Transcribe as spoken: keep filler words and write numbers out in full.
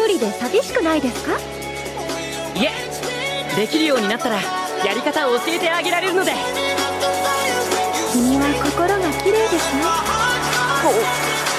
人で寂しくないですか？ いえ、できるようになったらやり方を教えてあげられるので。 君は心が綺麗ですね。 お